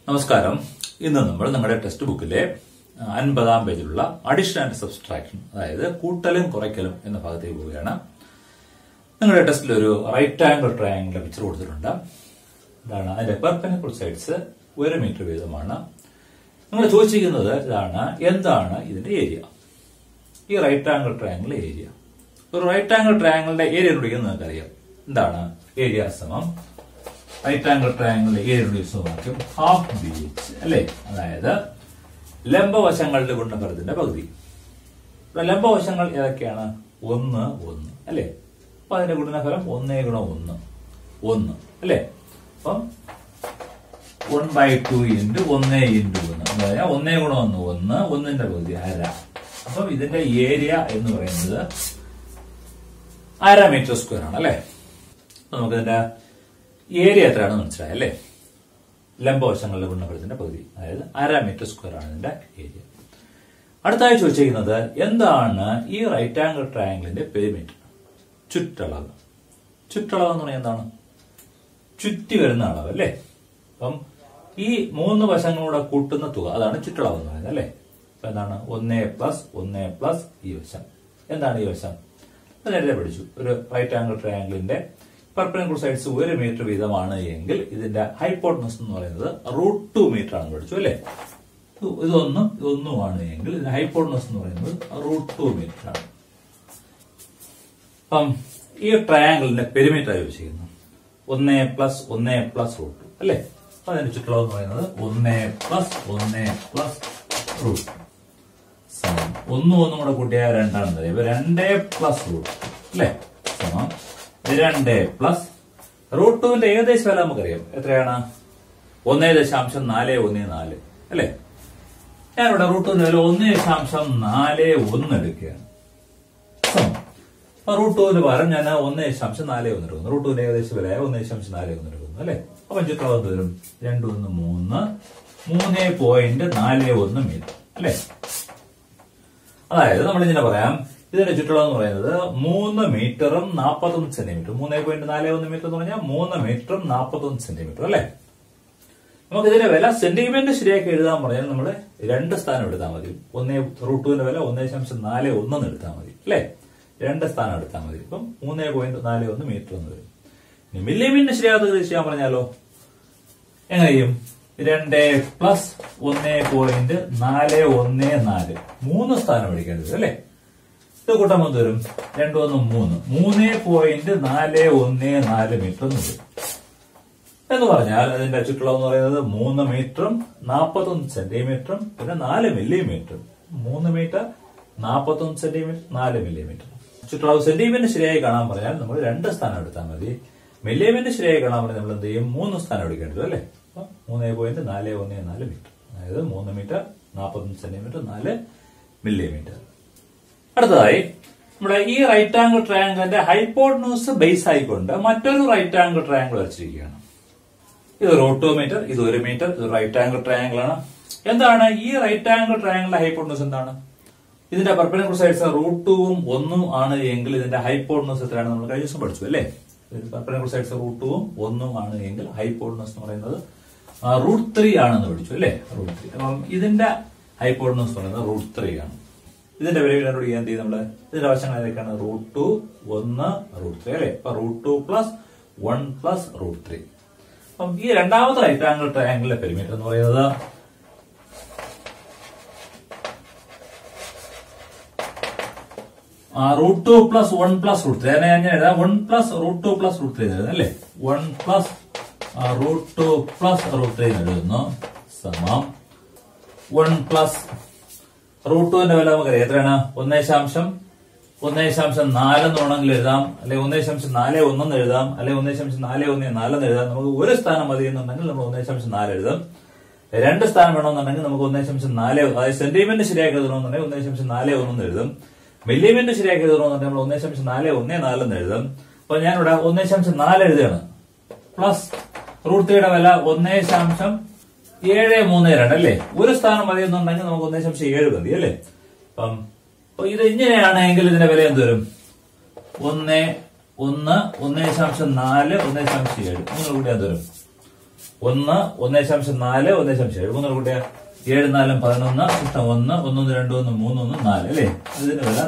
നമസ്കാരം. ഇന്ന് നമ്മൾ നമ്മുടെ ടെക്സ്റ്റ് ബുക്കിലെ 50-ാം പേജിലുള്ള അഡിഷൻ ആൻഡ് സബ്സ്ട്രാക്ഷൻ, അതായത് കൂട്ടലും കുറയ്ക്കലും എന്ന ഭാഗത്തേക്ക് പോവുകയാണ്. നിങ്ങളുടെ ടെസ്റ്റിൽ ഒരു റൈറ്റ് ആംഗിൾ ട്രയാംഗിളിന്റെ പിക്ചർ കൊടുത്തിട്ടുണ്ട്. ഇതാണ് അതിന്റെ പെർപെൻഡിക്കുലർ സൈഡ്സ് 1 മീറ്റർ വീതമാണ്. നിങ്ങൾ ചോദിച്ചിരിക്കുന്നത് ഇതാണ്, എന്താണ് ഇതിന്റെ ഏരിയ? ഈ റൈറ്റ് ആംഗിൾ ട്രയാംഗിൾ ഏരിയ. ഒരു റൈറ്റ് ആംഗിൾ ട്രയാംഗിളിന്റെ ഏരിയ കണ്ടുപിടിക്കുന്നത് നിങ്ങൾക്കറിയാം. എന്താണ് ഏരിയ? സമം റൈറ്റ് ആംഗിൾ ട്രയാംഗിളിന്റെ ഏരിയ സമവാക്യം ഹാഫ് ബി എച്ച് അല്ലെ? അതായത് ലംബവശങ്ങളുടെ ഗുണഫലത്തിന്റെ പകുതി. ലംബവശങ്ങൾ ഏതൊക്കെയാണ്? 1 1 അല്ലെ? അപ്പൊ അതിന്റെ ഗുണനഫലം 1 ഗുണം 1 1 അല്ലെ? അപ്പം 1/2 ഇൻറ്റു 1 ഇൻറ്റു 1 അതായത് 1 ഗുണം 1 1 1ന്റെ പകുതി അര. അപ്പം ഇതിന്റെ ഏരിയ എന്ന് പറയുന്നത് 1/2 മീറ്റർ സ്ക്വയർ ആണ് അല്ലെ? നമുക്കിതിന്റെ ഏരിയ എത്രയാണെന്ന് മനസ്സിലായി അല്ലേ? ലംബവശങ്ങളുടെ ഗുണഫലത്തിന്റെ പകുതി, അതായത് 1/2 മീറ്റർ സ്ക്വയർ ആണ് ഇതിന്റെ ഏരിയ. അടുത്തായി ചോദിച്ചിരിക്കുന്നത് എന്താണ് ഈ റൈറ്റ് ആംഗിൾ ട്രയാംഗിളിന്റെ പെരിമീറ്റർ? ചുറ്റളവ്. ചുറ്റളവ് എന്ന് പറഞ്ഞാൽ എന്താണ്? ചുറ്റി വരുന്ന അളവ് അല്ലേ? അപ്പം ഈ 3 വശങ്ങളൂടെ കൂട്ടുന്ന തുക, അതാണ് ചുറ്റളവ് എന്ന് പറയുന്നത് അല്ലേ? അപ്പൊ എന്താണ്? 1 പ്ലസ് ഈ വശം. എന്താണ് ഈ വശം? അത് നേരത്തെ പഠിച്ചു. ഒരു റൈറ്റ് ആംഗിൾ ട്രയാംഗിളിന്റെ പെർപെൻഡിക്കുലർ സൈഡ്സ് 1 മീറ്റർ വീതമാണ് എങ്കിൽ ഇതിന്റെ ഹൈപ്പോട്ടനസ് എന്ന് പറയുന്നത് √2 മീറ്റർ ആണെന്ന് പഠിച്ചു അല്ലെ? ഇതൊന്നുമാണ് എങ്കിൽ ഇതിന്റെ ഹൈപ്പോട്ടനസ് എന്ന് പറയുന്നത് √2 മീറ്റർ ആണ്. അപ്പം ഈ ട്രയാംഗിളിന്റെ പെരിമീറ്റർ ചോദിച്ചിരിക്കുന്നു 1 പ്ലസ് √2 അല്ലെ? അപ്പൊ അതിന്റെ ചുറ്റളവ് എന്ന് പറയുന്നത് 1 പ്ലസ് √2 സമം 1 കൂടെ കൂട്ടിയാൽ 2 ആണെന്ന് അറിയാം. 2 പ്ലസ് √2 അല്ലെ? സമം 2 പ്ലസ് √2ന്റെ ഏകദേശ വില നമുക്കറിയാം. എത്രയാണ്? 1.414 അല്ലെ? ഞാനിവിടെ √2ന്റെ വില 1.41 എടുക്കുകയാണ്. അപ്പൊ √2ന് പകരം ഞാൻ 1.41 എടുക്കുന്നു. √2ന്റെ ഏകദേശ വില 1.41 എടുക്കുന്നു അല്ലെ? അപ്പൊ ചുറ്റളവ് വരും 2 1 3.41 മീറ്റർ അല്ലെ? അതായത് നമ്മൾ ഇങ്ങനെ പറയാം, ഇതിന്റെ ചുറ്റളവ് എന്ന് പറയുന്നത് 3 മീറ്ററും 41 സെന്റിമീറ്റർ. 3.41 മീറ്റർ എന്ന് പറഞ്ഞാൽ 3 മീറ്ററും 41 സെന്റിമീറ്റർ അല്ലെ? നമുക്ക് ഇതിന്റെ വില സെന്റിമീറ്റർ ശരിയാക്കി എഴുതാൻ പറഞ്ഞാൽ നമ്മൾ 2 സ്ഥാനം എടുത്താൽ മതി. √2ന്റെ വില 1.41 എടുത്താൽ മതി അല്ലെ? 2 സ്ഥാനം എടുത്താൽ മതി. ഇപ്പം 3.41 മീറ്റർ എന്ന് വരും. ഇനി മില്ലിമീറ്റർ ശരിയാകാത്തത് ചെയ്യാൻ പറഞ്ഞാലോ എങ്ങനെ ചെയ്യും? 2 പ്ലസ് 1.414 3 സ്ഥാനം എടുക്കേണ്ടത് അല്ലെ? ഇത് കൂട്ടാൻ വരും 2 1 3.414 മീറ്റർ എന്ന് വരും. എന്ന് പറഞ്ഞാൽ അതിന്റെ ചുറ്റളവ് എന്ന് പറയുന്നത് 3 മീറ്ററും 41 സെന്റിമീറ്ററും പിന്നെ 4 മില്ലിമീറ്ററും. 3 മീറ്റർ 41 സെന്റിമീറ്റർ 4 മില്ലിമീറ്റർ. ചുറ്റളവ് സെന്റിമീറ്റർ ശരിയായി കാണാൻ പറഞ്ഞാൽ നമ്മൾ 2 സ്ഥാനം എടുത്താൽ മതി. മില്ലിമീറ്റർ ശരിയായി കാണാൻ പറഞ്ഞാൽ നമ്മൾ എന്ത് ചെയ്യും? 3 സ്ഥാനം എടുക്കേണ്ടത് അല്ലെ? 3.414 മീറ്റർ, അതായത് 3 മീറ്റർ 41 സെന്റിമീറ്റർ 4 മില്ലിമീറ്റർ. അടുത്തതായി നമ്മുടെ ഈ റൈറ്റ് ആംഗിൾ ട്രയാംഗിളിന്റെ ഹൈപ്പോട്ടനൂസ് ബേസ് ആയിക്കൊണ്ട് മറ്റൊരു റൈറ്റ് ആംഗിൾ ട്രയാംഗിൾ വരച്ചിരിക്കുകയാണ്. ഇത് √2 മീറ്റർ, ഇത് 1 മീറ്റർ, ഇത് റൈറ്റ് ആംഗിൾ ട്രയാംഗിൾ ആണ്. എന്താണ് ഈ റൈറ്റ് ആംഗിൾ ട്രയാംഗിളിന്റെ ഹൈപ്പോട്ടനൂസ്? എന്താണ്? ഇതിന്റെ പെർപെൻഡിക്കുലർ സൈഡ്സ് √2ഉം 1 ആണ് എങ്കിൽ ഇതിന്റെ ഹൈപ്പോട്ടനൂസ് എത്രയാണ്? നമ്മൾ കഴിഞ്ഞ ദിവസം പഠിച്ചു അല്ലേ? പെർപെൻഡിക്കുലർ സൈഡ്സ് √2ഉം 1 ആണ് എങ്കിൽ ഹൈപ്പോട്ടനൂസ് എന്ന് പറയുന്നത് √3 ആണെന്ന് പഠിച്ചു അല്ലേ? √3. അപ്പം ഇതിന്റെ ഹൈപ്പോട്ടനൂസ് പറയുന്നത് √3 ആണ്. ഇതിന്റെ വില കണ്ടുപിടിക്കാൻ എന്ത് ചെയ്യും? നമ്മള് ഇതിന്റെ വശങ്ങൾ ഏതൊക്കെയാണ്? √2 1 √3 അല്ലെ? അപ്പൊ √2 പ്ലസ് 1 പ്ലസ് √3. അപ്പം ഈ രണ്ടാമത്തെ റൈറ്റ് ആംഗിൾ ട്രയാംഗിളിലെ പെരിമീറ്റർ എന്ന് പറയുന്നത് √2 പ്ലസ് 1 പ്ലസ് √3. അതിനെ ഞാൻ എഴുതാം 1 പ്ലസ് √2 പ്ലസ് √3 എഴുതാം അല്ലെ? 1 പ്ലസ് √2 പ്ലസ് √3 എഴുതുന്നു സമം 1 പ്ലസ് √2ന്റെ വില നമുക്കറിയാം എത്രയാണ്? 1.4 എന്ന് വേണമെങ്കിൽ എഴുതാം, അല്ലെ 1.41 എന്ന് എഴുതാം, അല്ലെ 1.414 എന്ന് എഴുതാം. നമുക്ക് ഒരു സ്ഥാനം മതി എന്നുണ്ടെങ്കിൽ നമ്മൾ 1.4 എഴുതാം. 2 സ്ഥാനം വേണമെന്നുണ്ടെങ്കിൽ നമുക്ക് 1.4, അതായത് സെന്റിമീറ്റർ ശരിയാക്കി എഴുതണമെന്നുണ്ടെങ്കിൽ 1.41 എന്ന് എഴുതും. മില്ലിമീറ്റർ ശരിയാക്കി എഴുതണമെന്നുണ്ടെങ്കിൽ നമ്മൾ 1.414 എന്ന് എഴുതാം. അപ്പൊ ഞാനിവിടെ 1.4 എഴുതുകയാണ്. പ്ലസ് √3യുടെ വില 1.732 അല്ലേ? ഒരു സ്ഥാനം മതി എന്നുണ്ടെങ്കിൽ നമുക്ക് 1.7 മതി അല്ലേ? അപ്പം ഇത് ഇങ്ങനെയാണെങ്കിൽ ഇതിന്റെ വില എന്ത് വരും? 1 1 1.4 1.7 3 കൂടി എന്ത് വരും? 1 1.4 1.7 3 കൂട്ടിയ 7 4 11 ഇഷ്ടം 1 1 2 1 3 1 4 അല്ലേ. ഇതിന് വില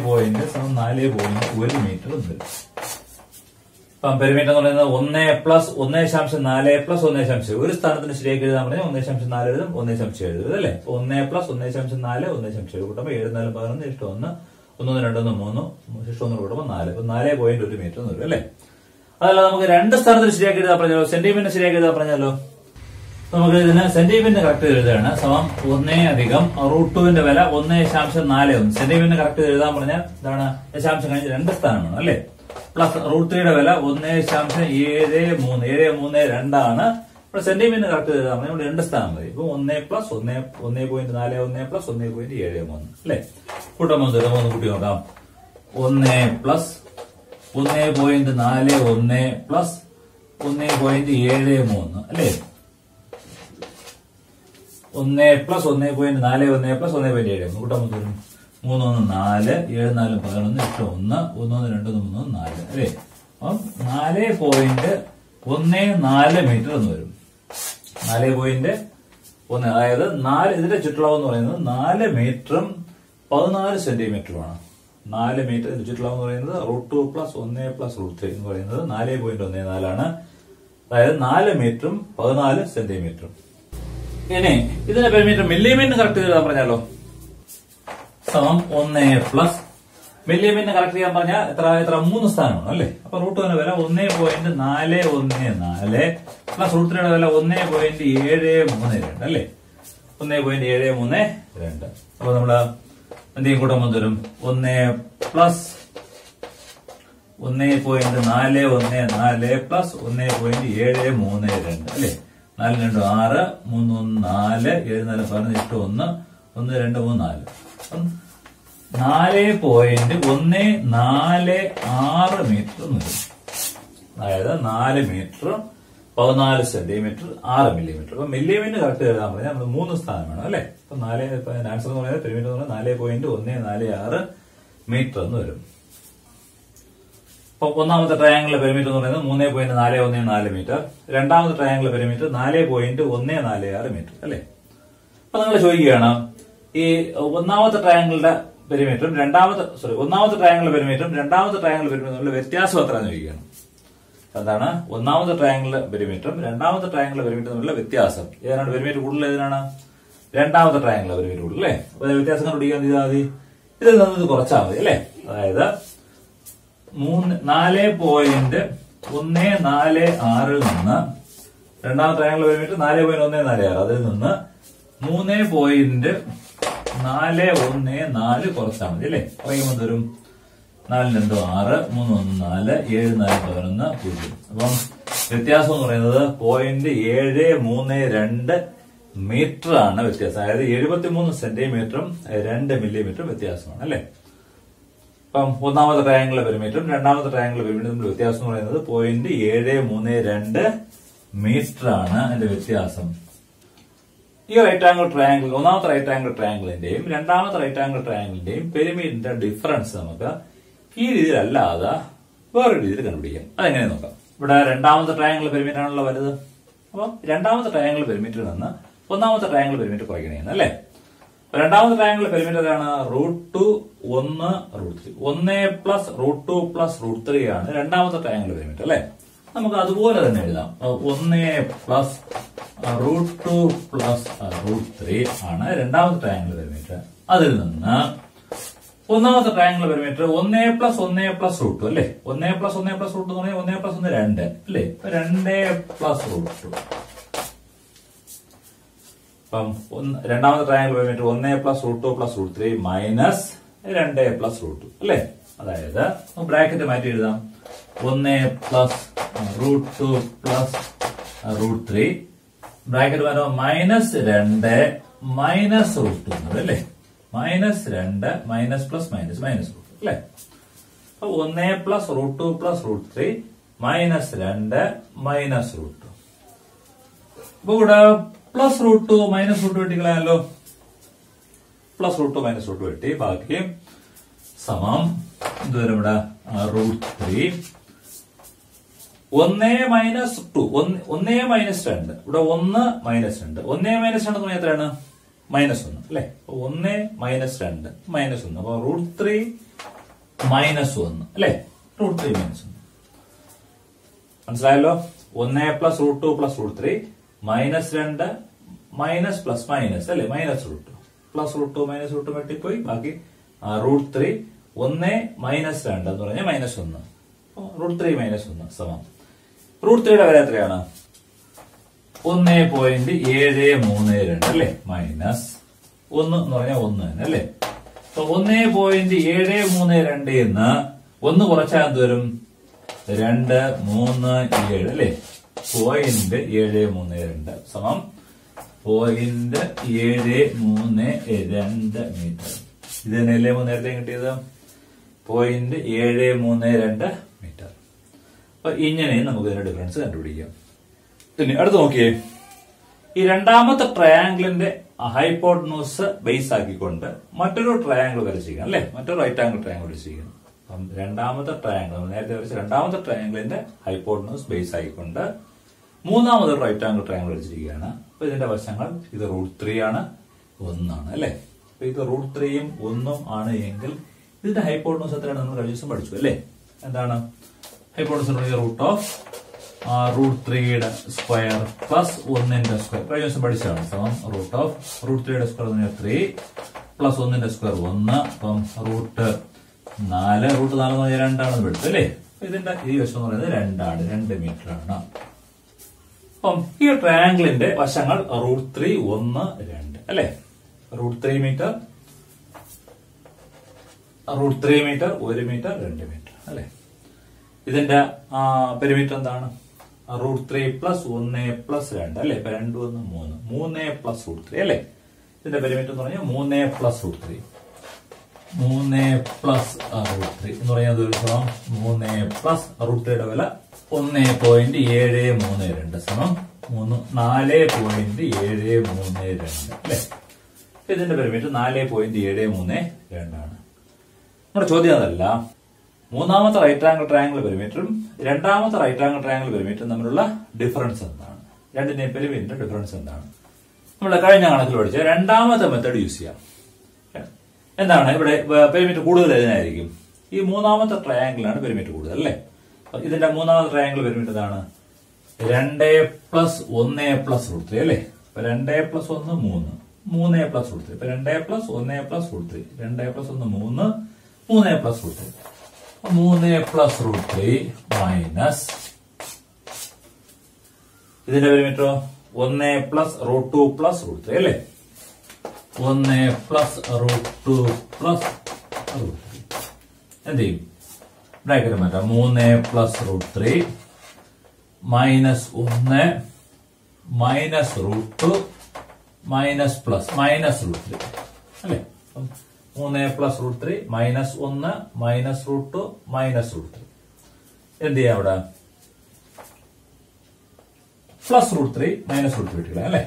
4.1 മീറ്റർ ഉണ്ട്. ഇപ്പം പെരിമീറ്റർ എന്ന് പറയുന്നത് 1 പ്ലസ് 1.4 പ്ലസ് 1.7 ഒരു സ്ഥാനത്തിന് ശരിയാക്കി എഴുതാൻ പറഞ്ഞാൽ 1.4 എഴുതും 1.7 എഴുതും അല്ലേ. 1 പ്ലസ് 1.4 1.7 കൂട്ടുമ്പോൾ 7 4 11 ഇഷ്ടം 1 1 2 1 3 ഇഷ്ടം 1 കൂട്ടുമ്പോൾ 4 അപ്പൊ 4.1 മീറ്റർ എന്ന് വരും അല്ലേ. അതല്ല നമുക്ക് രണ്ട് സ്ഥാനത്തിന് ശരിയാക്കി എഴുതാൻ പറഞ്ഞാലോ, സെന്റിമീറ്റർ ശരിയാക്കി എഴുതാൻ പറഞ്ഞാലോ. നമുക്ക് ഇതിന് സെന്റിമീറ്റർ കറക്റ്റ് എഴുതുകയാണ്. സമം 1 അധികം √2 വില 1.41 സെന്റിമീറ്റർ കറക്റ്റ് എഴുതാൻ പറഞ്ഞാൽ ഇതാണ് ദശാംശം കഴിഞ്ഞ് രണ്ട് സ്ഥാനമാണ് അല്ലേ. പ്ലസ് √3 വില 1.73 ആണ്. ഇവിടെ സെന്റിമീറ്റർ കറക്റ്റ് എഴുതാൻ പറഞ്ഞാൽ ഇവിടെ രണ്ട് സ്ഥാനം മതി. ഇപ്പൊ 1 പ്ലസ് 1.41 പ്ലസ് 1.73 അല്ലേ. കൂട്ടുമ്പോൾ കൂട്ടി നോക്കാം. 1 പ്ലസ് 1.41 പ്ലസ് 1.73 അല്ലേ. 1 പ്ലസ് 1.41 പ്ലസ് 1.73 കൂട്ടാൻ 3 1 4 7 4 11 8 1 1 2 3 4 അല്ലേ. അപ്പം 4.14 മീറ്റർ എന്ന് വരും. 4.1 അതായത് 4 ഇതിന്റെ ചുറ്റളവ് എന്ന് പറയുന്നത് 4 മീറ്ററും 14 സെന്റിമീറ്ററുമാണ്. 4 മീറ്റർ ഇതിന്റെ ചുറ്റളവ് എന്ന് പറയുന്നത് √2 പ്ലസ് 1 പ്ലസ് √3 എന്ന് പറയുന്നത് 4.14 ആണ്. അതായത് 4 മീറ്ററും 14 സെന്റിമീറ്ററും. ഇനി ഇതിന്റെ പെരിമീറ്റർ മില്ലിമീറ്റർ കറക്റ്റ് ചെയ്താൽ പറഞ്ഞാലോ. സമം 1 പ്ലസ് മില്ലിമീറ്റർ കറക്റ്റ് ചെയ്യാൻ പറഞ്ഞാൽ എത്ര 3 സ്ഥാനമാണ് അല്ലേ. അപ്പൊ √2 വില 1.414 പ്ലസ് √3 വില 1.732 അല്ലേ. 1.732. അപ്പൊ നമ്മള് എന്തെങ്കിലും കൂട്ടുമ്പോൾ തരും 1 പ്ലസ് 1.414 പ്ലസ് 1.732 അല്ലേ. 4 2 6 3 1 4 7 4 11 8 1 1 2 3 4 4.146 മീറ്റർ എന്ന് വരും. അതായത് 4 മീറ്റർ 14 സെന്റിമീറ്റർ 6 മില്ലിമീറ്റർ. അപ്പൊ മില്ലിമീറ്റർ കറക്റ്റ് എഴുതാൻ പറഞ്ഞാൽ നമ്മൾ 3 സ്ഥാനം വേണം അല്ലെ. അപ്പൊ ആൻസർ എന്ന് പറയുന്നത് പെരിമീറ്റർ എന്ന് പറഞ്ഞാൽ 4.146 മീറ്റർ എന്ന് വരും. അപ്പൊ ഒന്നാമത്തെ ട്രയാങ്കിളിലെ പെരിമീറ്റർ എന്ന് പറയുന്നത് 3.414 മീറ്റർ. രണ്ടാമത്തെ ട്രയാങ്കിളിലെ പെരിമീറ്റർ 4.146 മീറ്റർ അല്ലെ. അപ്പൊ നിങ്ങൾ ചോദിക്കുകയാണ് ഈ ഒന്നാമത്തെ ട്രയാങ്കിളിന്റെ പെരിമീറ്ററും ഒന്നാമത്തെ ട്രയാങ്കിളിലെ പെരിമീറ്ററും രണ്ടാമത്തെ ട്രയാങ്കിളിലെ പെരിമീറ്ററും വ്യത്യാസം എത്രയാണെന്ന് ചോദിക്കുകയാണ്. എന്താണ് ഒന്നാമത്തെ ട്രയാങ്കിളിലെ പെരിമീറ്ററും രണ്ടാമത്തെ ട്രയാങ്കിളിലെ പെരിമീറ്റർ തമ്മിലുള്ള വ്യത്യാസം. ഏതാണ് പെരിമീറ്റർ കൂടുതൽ? ഏതിനാണ്? രണ്ടാമത്തെ ട്രയാങ്കിളിലെ പെരിമീറ്റർ കൂടുതൽ അല്ലേ. അപ്പൊ വ്യത്യാസം കണ്ടുപിടിക്കാൻ ചെയ്താൽ മതി, ഇതിൽ നിന്ന് ഇത് കുറച്ചാൽ മതി അല്ലെ. അതായത് 4.146 നിന്ന് രണ്ടാമത്തെ ട്രയാങ്കിളിലെ പെരിമീറ്റർ 4.146 അതിൽ നിന്ന് 3.414 കുറച്ചാൽ മതി അല്ലെ. പറയുമ്പോൾ തരും 4 2 6 3 1 4 7 4 11 0. അപ്പം വ്യത്യാസം എന്ന് പറയുന്നത് 0.732 മീറ്റർ ആണ് വ്യത്യാസം. അതായത് 73 സെന്റിമീറ്ററും 2 മില്ലിമീറ്ററും വ്യത്യാസമാണ് അല്ലെ. അപ്പം ഒന്നാമത്തെ ട്രയാങ്കിളിലെ പെരിമീറ്ററും രണ്ടാമത്തെ ട്രയാങ്കിളിലെ പെരിമീറ്ററും തമ്മിൽ വ്യത്യാസം എന്ന് പറയുന്നത് 0.732 മീറ്റർ ആണ് അതിന്റെ വ്യത്യാസം. ഈ റൈറ്റ് ആംഗിൾ ട്രയാങ്കിൾ ഒന്നാമത്തെ റൈറ്റ് ആംഗിൾ ട്രയാങ്കിളിന്റെയും രണ്ടാമത്തെ റൈറ്റ് ആംഗിൾ ട്രയാങ്കിളിന്റെയും പെരിമീറ്ററിന്റെ ഡിഫറൻസ് നമുക്ക് ഈ രീതിയിലല്ലാതെ വേറൊരു രീതിയിൽ കണ്ടുപിടിക്കാം. അതെങ്ങനെ നോക്കാം. ഇവിടെ രണ്ടാമത്തെ ട്രയാങ്കിൾ പെരിമീറ്റർ ആണല്ലോ വലുത്. അപ്പം രണ്ടാമത്തെ ട്രയാങ്കിൾ പെരിമീറ്ററിൽ നിന്ന് ഒന്നാമത്തെ ട്രയാങ്കിൾ പെരിമീറ്റർ കുറയ്ക്കണേന്ന് അല്ലേ. രണ്ടാമത്തെ ട്രയാങ്കിൾ പെരിമീറ്റർ ആണ് √2 1 √3 1 പ്ലസ് √2 പ്ലസ് √3 ആണ് രണ്ടാമത്തെ ട്രയാങ്കിൾ പെരിമീറ്റർ അല്ലെ. നമുക്ക് അതുപോലെ തന്നെ എഴുതാം. 1 പ്ലസ് √2 പ്ലസ് √3 ആണ് രണ്ടാമത്തെ ട്രയാങ്കിൾ പെരിമീറ്റർ. അതിൽ നിന്ന് ഒന്നാമത്തെ ട്രയാങ്കിൾ പെരിമീറ്റർ 1 പ്ലസ് √2 അല്ലേ. 1 പ്ലസ് √2 എന്ന് പറഞ്ഞാൽ 1 പ്ലസ് 1 2 അല്ലേ. 2 പ്ലസ് √2. അപ്പം രണ്ടാമത്തെ triangle perimeter 1 plus √2 plus √3 minus 2 plus √2 അല്ലേ. അതായത് ബ്രാക്കറ്റ് മാറ്റി എഴുതാം. 1 പ്ലസ് √2 പ്ലസ് √3 ബ്രാക്കറ്റ് മാറ്റുമ്പോൾ മൈനസ് 2 മൈനസ് √2 അല്ലേ. Minus 2 minus plus minus minus √2 അല്ലേ. അപ്പൊ 1 പ്ലസ് √2 പ്ലസ് √3 മൈനസ് 2 മൈനസ് √2. അപ്പൊ ഇവിടെ പ്ലസ് √2 മൈനസ് √2 വെട്ടിക്കളയാലോ. പ്ലസ് √2 മൈനസ് √2 വെട്ടി ബാക്കി സമം എന്തുവരും ഇവിടെ √3 1 - 2 1 - 2 ഇവിടെ 1 - 2 1 - 2 എന്ന് പറഞ്ഞാൽ എത്രയാണ് -1 അല്ലെ. 1 - 2 -1 അപ്പൊ √3 -1 അല്ലെ. √3 -1 മനസ്സിലായല്ലോ. 1 + √2 + √3 -2 മൈനസ് പ്ലസ് മൈനസ് അല്ലെ. -√2 പ്ലസ് √2 -√2 വെട്ടിപ്പോയി ബാക്കി √3 1 - 2 എന്ന് പറഞ്ഞാൽ -1 √3 -1 സമം √3യുടെ വില എത്രയാണ് 1.732 അല്ലെ. മൈനസ് 1 എന്ന് പറഞ്ഞാൽ 1 തന്നെ അല്ലെ. 1.732 എന്ന് 1 കുറച്ചാൽ എന്ത് വരും 237 അല്ലെ. 0.732 സമം 0.732 മീറ്റർ. ഇത് തന്നെയല്ലേ നേരത്തെ കിട്ടിയത് 0.732 മീറ്റർ. അപ്പൊ ഇങ്ങനെ നമുക്ക് ഇതിന്റെ ഡിഫറൻസ് കണ്ടുപിടിക്കാം. ഇനി അടുത്ത് നോക്കിയേ. ഈ രണ്ടാമത്തെ ട്രയാംഗിളിന്റെ ഹൈപ്പോട്ടനൂസ് ബേസ് ആക്കിക്കൊണ്ട് മറ്റൊരു ട്രയാംഗിൾ വരച്ചിരിക്കണം അല്ലെ. മറ്റൊരു റൈറ്റ് ആംഗിൾ ട്രയാംഗിൾ വരച്ചിരിക്കണം. അപ്പം രണ്ടാമത്തെ ട്രയാംഗിൾ നേരത്തെ വരച്ച രണ്ടാമത്തെ ട്രയാംഗിളിന്റെ ഹൈപ്പോട്ടനൂസ് ബേസ് ആക്കിക്കൊണ്ട് മൂന്നാമത് റൈറ്റ് ആംഗിൾ ട്രയാംഗിൾ വരച്ചിരിക്കുകയാണ്. അപ്പൊ ഇതിന്റെ വശങ്ങൾ ഇത് √3 ആണ് 1 ആണ് അല്ലെ. അപ്പൊ ഇത് √3 ഉം 1 ആണ് എങ്കിൽ ഇതിന്റെ ഹൈപ്പോട്ടനൂസ് എത്രയാണ് നമ്മൾ കഴിഞ്ഞ ദിവസം പഠിച്ചു അല്ലെ. എന്താണ് ഹൈപ്പോട്ടനൂസ് √3യുടെ സ്ക്വയർ പ്ലസ് 1ന്റെ സ്ക്വയർ കഴിഞ്ഞ ദിവസം പഠിച്ചതാണ്. സമം √3യുടെ സ്ക്വയർ 3 പ്ലസ് 1ന്റെ സ്ക്വയർ 1 അപ്പം √4 എന്ന് പറഞ്ഞാൽ 2 ആണെന്ന് പഠിച്ചു അല്ലെ. ഇതിന്റെ ഈ വശം എന്ന് പറയുന്നത് 2 ആണ് 2 മീറ്റർ ആണ്. അപ്പം ഈ ട്രയാംഗിളിന്റെ വശങ്ങൾ √3 1 2 അല്ലെ. √3 മീറ്റർ 1 മീറ്റർ 2 മീറ്റർ അല്ലെ. ഇതിന്റെ പെരിമീറ്റർ എന്താണ് √3 + 1 + 2 അല്ലെ. ഇപ്പൊ 2 1 3 3 + √3 അല്ലെ. ഇതിന്റെ പെരിമീറ്റർ എന്ന് പറഞ്ഞാൽ 3 + √3 3 + √3 എന്ന് പറഞ്ഞാൽ 3 + √3യുടെ വില 1.732 സമം 4.732 അല്ലെ. ഇതിന്റെ പെരിമീറ്റർ 4.732 ആണ്. നമ്മുടെ ചോദ്യം അതല്ല. മൂന്നാമത്തെ റൈറ്റ് ആംഗിൾ ട്രയാംഗിൾ പെരിമീറ്ററും രണ്ടാമത്തെ റൈറ്റ് ആംഗിൾ ട്രയാംഗിൾ പെരിമീറ്ററും തമ്മിലുള്ള ഡിഫറൻസ് എന്താണ്? രണ്ടിന്റെയും പെരിമീറ്റർ ഡിഫറൻസ് എന്താണ്? നമ്മൾ കഴിഞ്ഞ കണക്കിൽ പഠിച്ച രണ്ടാമത്തെ മെത്തേഡ് യൂസ് ചെയ്യാം. എന്താണ് ഇവിടെ പെരിമീറ്റർ കൂടുതൽ ഏതിനായിരിക്കും? ഈ മൂന്നാമത്തെ ട്രയാംഗിളാണ് പെരിമീറ്റർ കൂടുതൽ അല്ലെ. ഇതിന്റെ മൂന്നാമത്തെ ട്രയാംഗിൾ പെരിമീറ്റർ ഇതാണ് 2 + 1 + √3 അല്ലെ. ഇപ്പൊ 2 + 1 3 3 + √3 ഇപ്പൊ 2 + 1 + √3 2 + 1 3 3 + √3 3 + √3 മൈനസ് ഇതിന്റെ പെരിമീറ്ററോ 1 + √2 + √3 അല്ലെ. 1 + √2 + √3 എന്ത് ചെയ്യും? ബ്രാക്കറ്റ് മാറ്റാം. 3 + √3 minus 1 minus √2 minus plus minus √3 അല്ലെ. 3 + √3 മൈനസ് 1 മൈനസ് √2 മൈനസ് √3 എന്ത് ചെയ്യാം? അവിടെ പ്ലസ് √3 മൈനസ് √3 കിട്ടില്ല അല്ലെ.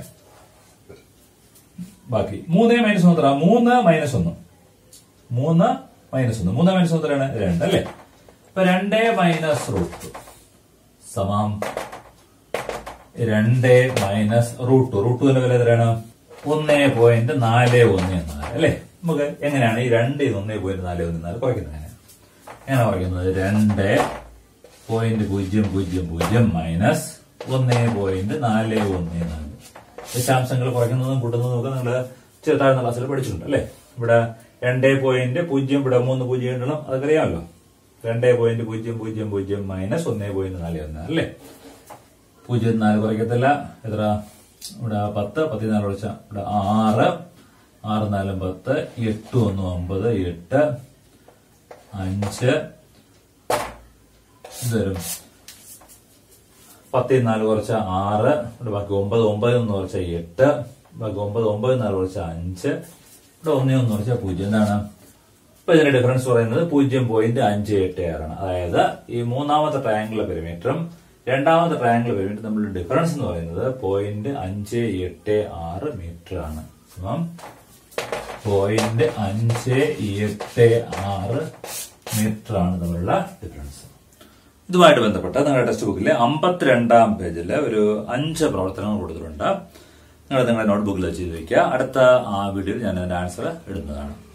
ബാക്കി 3 - 1 എത്ര? 3 - 1 3 - 1 3 - 1 എത്രയാണ്? 2 അല്ലെ. ഇപ്പൊ 2 - √2 സമം 2 - √2 ന്റെ വില എത്രയാണ്? 1.414 അല്ലെ. നമുക്ക് എങ്ങനെയാണ് ഈ 2 1.414 കുറയ്ക്കുന്നത്? എങ്ങനെ കുറയ്ക്കുന്നത്? 2.000 മൈനസ് 1.414 ദശാംശങ്ങൾ കുറയ്ക്കുന്നതും കൂട്ടുന്നതും ഒക്കെ നിങ്ങൾ താഴ്ന്ന ക്ലാസ്സിൽ പഠിച്ചിട്ടുണ്ട് അല്ലെ. ഇവിടെ 2.0 ഇവിടെ 3 0 ഇടണം, അതൊക്കെ അറിയാമല്ലോ. 2.000 മൈനസ് 1.414 അല്ലെ. 0.4 കുറയ്ക്കത്തില്ല. എത്ര? ഇവിടെ 10 14 കുറച്ച ഇവിടെ 6 6 4 10 8 1 9 8 5 ഇത് വരും 10 4 കുറച്ച 6 ഇവിടെ ബാക്കി 9 9 1 കുറച്ച 8 ബാക്കി 9 9 4 കുറച്ച 5 ഇവിടെ 1 1 കുറച്ച 0 എന്താണ്? ഇപ്പൊ ഇതിന്റെ ഡിഫറൻസ് പറയുന്നത് 0.586 ആണ്. അതായത് ഈ മൂന്നാമത്തെ ട്രയാംഗിളിലെ പെരിമീറ്ററും രണ്ടാമത്തെ ട്രയാംഗിൾ പെരിമീറ്റർ തമ്മിലുള്ള ഡിഫറൻസ് എന്ന് പറയുന്നത് 0.586 മീറ്റർ ആണ്. 0.586 മീറ്റർ ആണ് തമ്മിലുള്ള ഡിഫറൻസ്. ഇതുമായിട്ട് ബന്ധപ്പെട്ട നിങ്ങളുടെ ടെക്സ്റ്റ് ബുക്കിലെ 52-ാം പേജില് ഒരു 5 പ്രവർത്തനങ്ങൾ കൊടുത്തിട്ടുണ്ട്. നിങ്ങളുടെ നോട്ട്ബുക്കിൽ ചെയ്ത് വയ്ക്കുക. അടുത്ത ആ വീഡിയോയിൽ ഞാൻ അതിന്റെ ആൻസർ ഇടുന്നതാണ്.